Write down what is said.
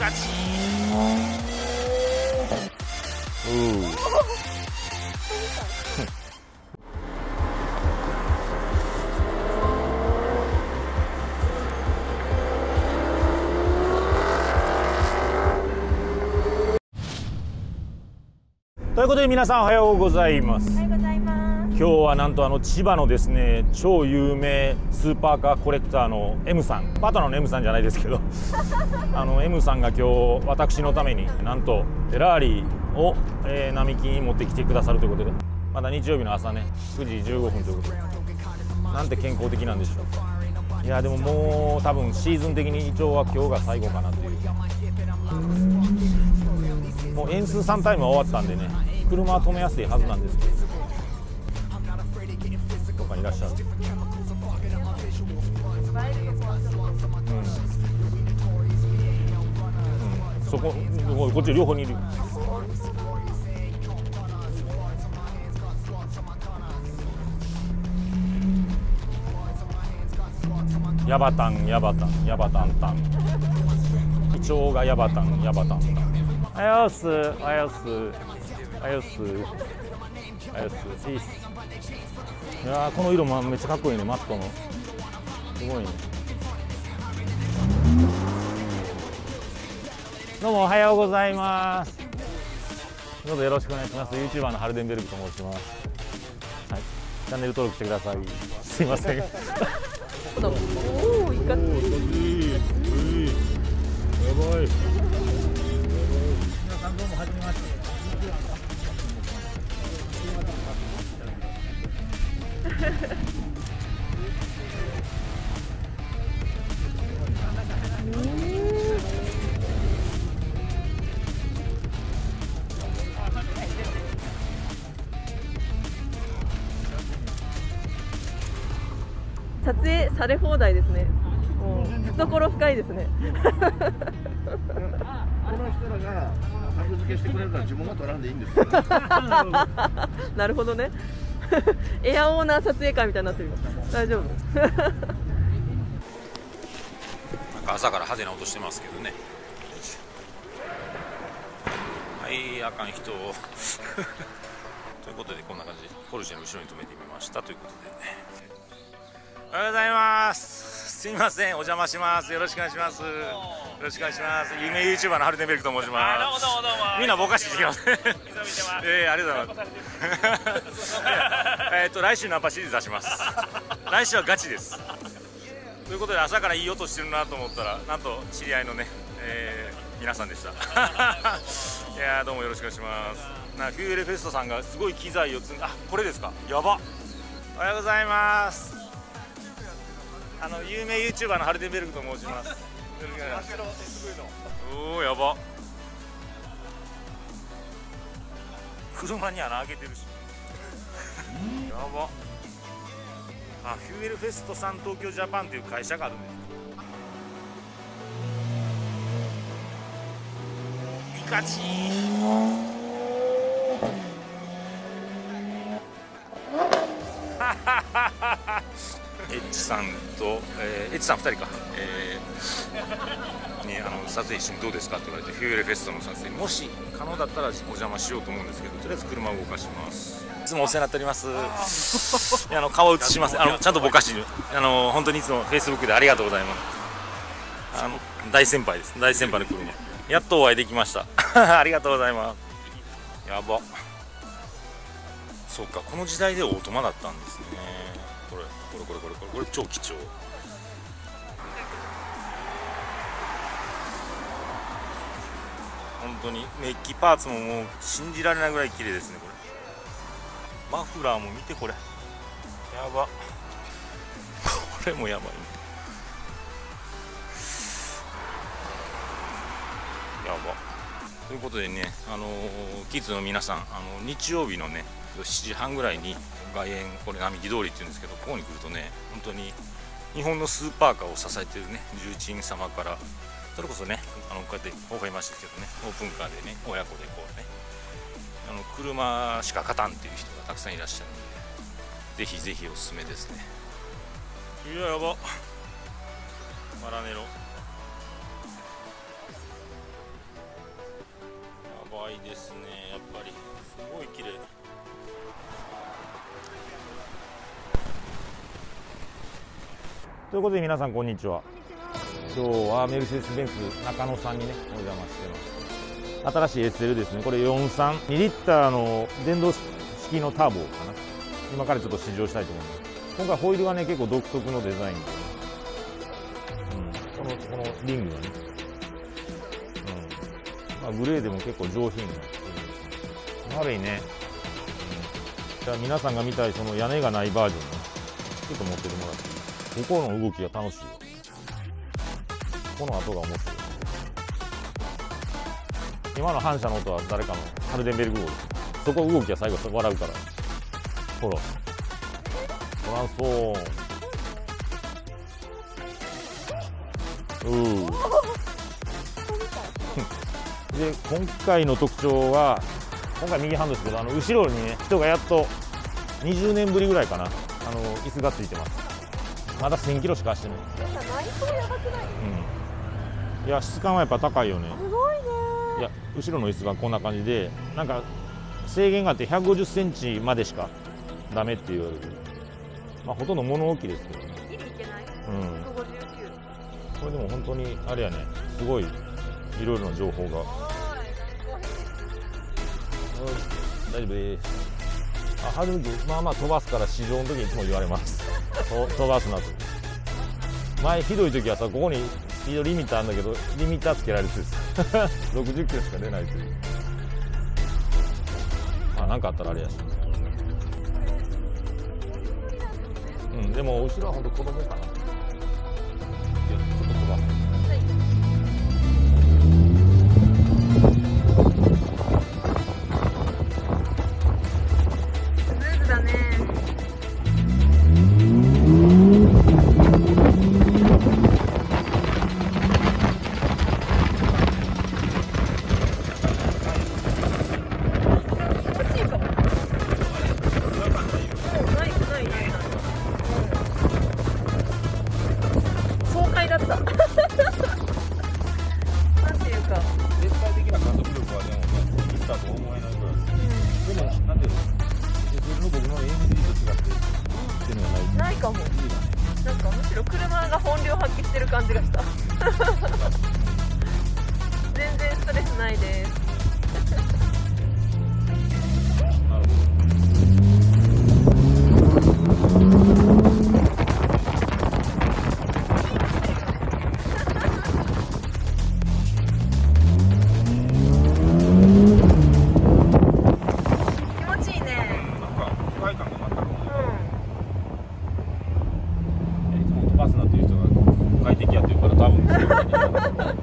カチということで皆さんおはようございます。今日はなんと千葉のですね超有名スーパーカーコレクターの M さん、パートナーの M さんじゃないですけどM さんが今日私のためになんとフェラーリを、並木に持ってきてくださるということで、まだ日曜日の朝ね9時15分ということで、なんて健康的なんでしょう。いやでももう多分シーズン的に一応は今日が最後かなっていう。もう円数3タイムは終わったんでね、車は止めやすいはずなんですけど、どっかにいらっしゃる。そここっち両方にいる。ヤバタンヤバタンヤバタンタン、イチョウがヤバタンヤバタンタン。あよすあよすあよすあよすいいっす。いやーこの色もめっちゃかっこいいね、マットのすごいね。どうもおはようございます。どうぞよろしくお願いします。 YouTuber のハルデンベルグと申します。はい、チャンネル登録してください。すいません。おお、いかつい。やばい。皆さんどうもはじめまして。 撮影され放題ですね。もう懐深いですね。 この人らが格付けしてくれるから自分が撮らんでいいんですよ。 なるほどね。エアオーナー撮影会みたいになってる。大丈夫。 なんか朝から派手な音してますけどね。はい、あかん人を。ということでこんな感じでポルシェの後ろに止めてみましたということで。おはようございます。すみません、お邪魔します。よろしくお願いします。よろしくお願いします。有名 YouTuber のハルデンベルクと申します。どうもどうもどうも。みんなぼかしてきます。ありがとうございます。来週ナンパシリーズ出します。来週はガチです。ということで朝からいい音してるなと思ったら、なんと知り合いのね、皆さんでした。いやどうもよろしくお願いします。フューエルフェストさんがすごい機材を積んで、あ、これですか。やば。おはようございます。有名 YouTuber のハルデンベルグと申します。おお、やば。車に穴開けてるし。やば。あ、フューエルフェストさん東京ジャパンという会社があるんです。イカチー。エッチさんと、エッチさん2人か、に撮影一緒にどうですかって言われて、フューエルフェストの撮影もし可能だったらお邪魔しようと思うんですけど、とりあえず車を動かします。いつもお世話になっております。顔映します。ちゃんとぼかしてる。本当にいつもフェイスブックでありがとうございます。大先輩です。大先輩の車、やっとお会いできました。ありがとうございます。やば。そうか、この時代でオートマだったんですね。これ超貴重。本当にメッキパーツももう信じられないぐらい綺麗ですね。これマフラーも見て、これやば。これもやばい、やば。ということでね、キッズの皆さん、日曜日のね7時半ぐらいに外苑、これ並木通りっていうんですけど、ここに来るとね、本当に日本のスーパーカーを支えてるね重鎮様から、それこそねこうやって微笑ましいですけどね、オープンカーでね親子でこうね、車しか勝たんっていう人がたくさんいらっしゃるので、ぜひぜひおすすめですね。いや、やば。マラネロ可愛いですね。やっぱりすごい綺麗。ということで皆さんこんにちは。今日はメルセデス・ベンツ中野さんにねお邪魔してます。新しい SL ですね。これ43、2リッターの電動式のターボかな。今からちょっと試乗したいと思います。今回ホイールがね結構独特のデザインで、このリングがね、グレーでも結構上品な悪いね。じゃあ皆さんが見たいその屋根がないバージョンね、ちょっと持っててもらっていい？ここの動きが楽しいよ。この後が面白い。今の反射の音は誰かのハルデンベルグ号です。そこ動きは最後笑うから。ほらトランスフォーム。で今回の特徴は、今回右ハンドですけど、後ろにね人がやっと20年ぶりぐらいかな、椅子がついてます。まだ1000キロしか走ってない。 内装やばくない？ いや質感はやっぱ高いよね。 すごいね。 いや後ろの椅子がこんな感じで、なんか制限があって150センチまでしかダメって言われる。ほとんど物置ですけどね。 ギリいけない？159。 これでも本当にあれやね、すごいいろいろな情報が。大丈夫です。はるみまあまあ飛ばすから試乗の時にいつも言われます。飛ばすなと。前ひどい時はさ、ここにスピードリミッターあるんだけど、リミッターつけられてるんです60キロしか出ないという。なんかあったらあれやし。でも後ろは本当子供かな。ちょっと飛ばす。 ないかも。なんかむしろ車が本領発揮してる感じがした全然ストレスないです。 飛ばすなっていう人が快適やっていうから多分